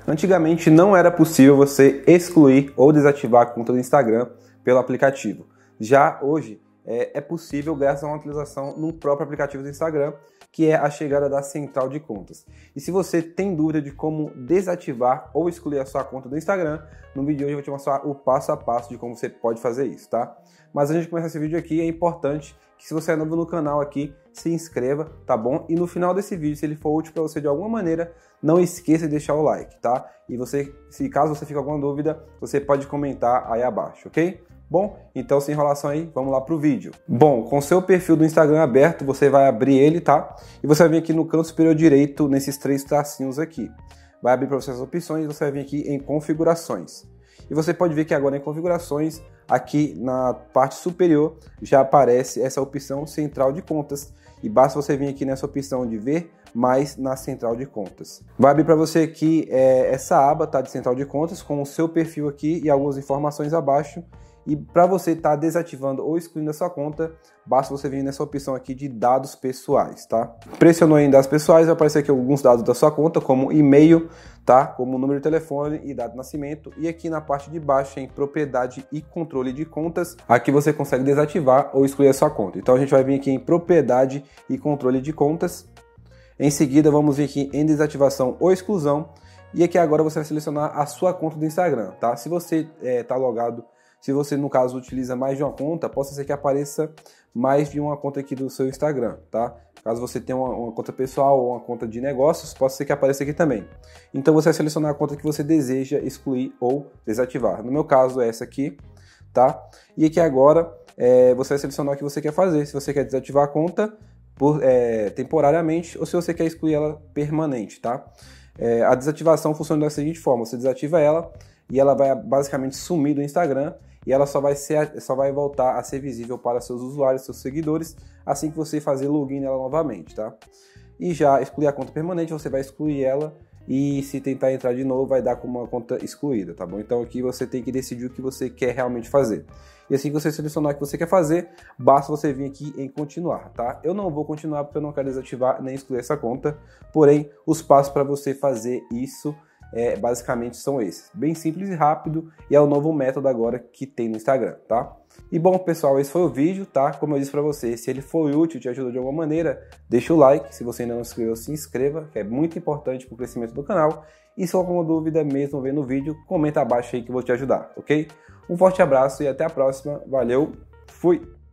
Antigamente não era possível você excluir ou desativar a conta do Instagram pelo aplicativo. Já hoje é possível graças a uma atualização no próprio aplicativo do Instagram, que é a chegada da central de contas. E se você tem dúvida de como desativar ou excluir a sua conta do Instagram, no vídeo de hoje eu vou te mostrar o passo a passo de como você pode fazer isso, tá? Mas antes de começar esse vídeo aqui, é importante que, se você é novo no canal aqui, se inscreva, tá bom? E no final desse vídeo, se ele for útil para você de alguma maneira, não esqueça de deixar o like, tá? E caso você fique com alguma dúvida, você pode comentar aí abaixo, ok? Bom, então sem enrolação aí, vamos lá pro vídeo. Bom, com seu perfil do Instagram aberto, você vai abrir ele, tá? E você vai vir aqui no canto superior direito, nesses três tracinhos aqui. Vai abrir para você as opções e você vai vir aqui em configurações. E você pode ver que agora em configurações, aqui na parte superior, já aparece essa opção central de contas. E basta você vir aqui nessa opção de ver mais na central de contas. Vai abrir para você aqui essa aba, tá, de central de contas, com o seu perfil aqui e algumas informações abaixo. E para você estar desativando ou excluindo a sua conta, basta você vir nessa opção aqui de dados pessoais, tá? Pressionou em dados pessoais, vai aparecer aqui alguns dados da sua conta, como e-mail, tá? Como número de telefone e data de nascimento. E aqui na parte de baixo, em propriedade e controle de contas, aqui você consegue desativar ou excluir a sua conta. Então a gente vai vir aqui em propriedade e controle de contas. Em seguida, vamos vir aqui em desativação ou exclusão. E aqui agora você vai selecionar a sua conta do Instagram, tá? Se você está logado, se você, no caso, utiliza mais de uma conta, possa ser que apareça mais de uma conta aqui do seu Instagram, tá? Caso você tenha uma conta pessoal ou uma conta de negócios, possa ser que apareça aqui também. Então você vai selecionar a conta que você deseja excluir ou desativar. No meu caso é essa aqui, tá? E aqui agora você vai selecionar o que você quer fazer. Se você quer desativar a conta temporariamente ou se você quer excluir ela permanente, tá? A desativação funciona da seguinte forma: você desativa ela e ela vai basicamente sumir do Instagram. E ela só vai voltar a ser visível para seus usuários, seus seguidores, assim que você fazer login nela novamente, tá? E já excluir a conta permanente, você vai excluir ela e, se tentar entrar de novo, vai dar como uma conta excluída, tá bom? Então aqui você tem que decidir o que você quer realmente fazer. E assim que você selecionar o que você quer fazer, basta você vir aqui em continuar, tá? Eu não vou continuar porque eu não quero desativar nem excluir essa conta, porém os passos para você fazer isso basicamente são esses. Bem simples e rápido, e é o novo método agora que tem no Instagram, tá? E bom, pessoal, esse foi o vídeo, tá? Como eu disse pra você, se ele foi útil, te ajudou de alguma maneira, deixa o like. Se você ainda não se inscreveu, se inscreva, que é muito importante pro crescimento do canal. E se for alguma dúvida mesmo vendo o vídeo, comenta abaixo aí que eu vou te ajudar, ok? Um forte abraço e até a próxima. Valeu, fui!